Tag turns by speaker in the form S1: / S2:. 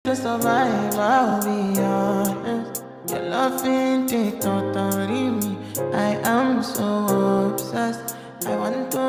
S1: To survive, I'll be honest. Your love ain't it, totally me. I am so obsessed. I want to